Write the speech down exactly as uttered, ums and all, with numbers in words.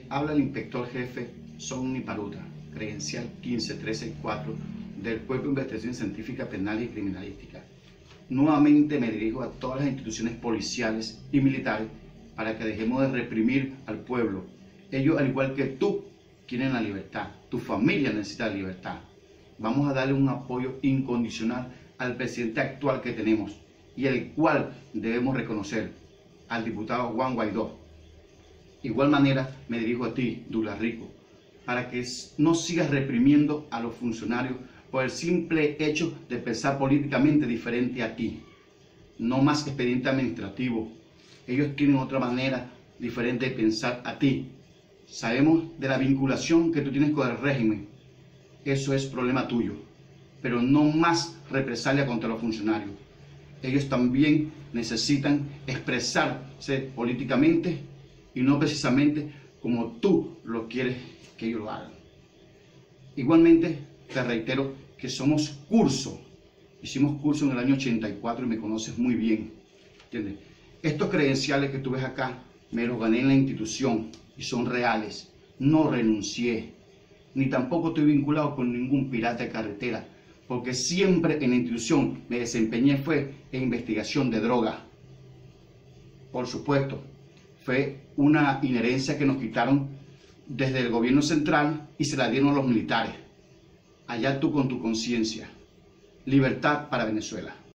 Habla el inspector jefe Sonny Paruta, credencial quince trece cuatro del Cuerpo de Investigación Científica Penal y Criminalística. Nuevamente me dirijo a todas las instituciones policiales y militares para que dejemos de reprimir al pueblo. Ellos, al igual que tú, quieren la libertad. Tu familia necesita la libertad. Vamos a darle un apoyo incondicional al presidente actual que tenemos y el cual debemos reconocer, al diputado Juan Guaidó. De igual manera me dirijo a ti, Douglas Rico, para que no sigas reprimiendo a los funcionarios por el simple hecho de pensar políticamente diferente a ti. No más expediente administrativo. Ellos tienen otra manera diferente de pensar a ti. Sabemos de la vinculación que tú tienes con el régimen. Eso es problema tuyo. Pero no más represalia contra los funcionarios. Ellos también necesitan expresarse políticamente y no precisamente como tú lo quieres que ellos lo hagan. Igualmente, te reitero que somos curso. Hicimos curso en el año ochenta y cuatro y me conoces muy bien. ¿Entiendes? Estos credenciales que tú ves acá, me los gané en la institución y son reales. No renuncié, ni tampoco estoy vinculado con ningún pirata de carretera, porque siempre en la institución me desempeñé fue en investigación de droga. Por supuesto, fue una inherencia que nos quitaron desde el gobierno central y se la dieron a los militares. Allá tú con tu conciencia. Libertad para Venezuela.